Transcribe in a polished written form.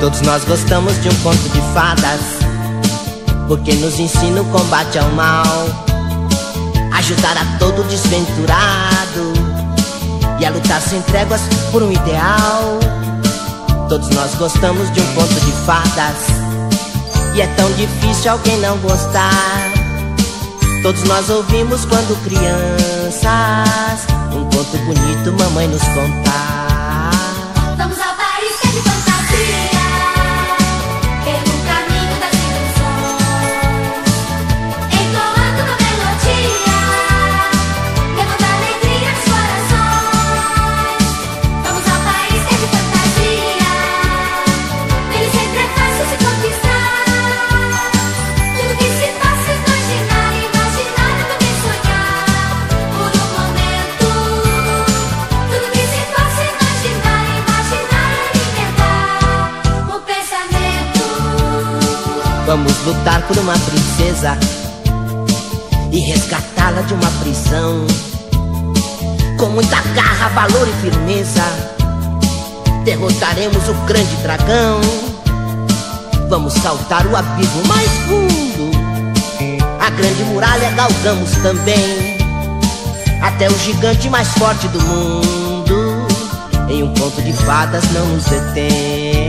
Todos nós gostamos de um conto de fadas, porque nos ensina o combate ao mal, ajudar a todo desventurado e a lutar sem tréguas por um ideal. Todos nós gostamos de um conto de fadas, e é tão difícil alguém não gostar. Todos nós ouvimos quando crianças um conto bonito mamãe nos contar. Vamos ao país que é de fantasia, pelo caminho das ilusões, entoando uma melodia, levando alegria nos corações. Vamos ao país que é de fantasia, nele sempre é fácil se conquistar. Tudo que se passa, imaginar, imaginar é também sonhar. Por um momento, tudo que se passa, imaginar, imaginar é liberdade, o pensamento. Vamos lutar por uma princesa e resgatá-la de uma prisão. Com muita garra, valor e firmeza, derrotaremos o grande dragão. Vamos saltar o abismo mais fundo, a grande muralha galgamos também, até o gigante mais forte do mundo. Em um conto de fadas não nos detém.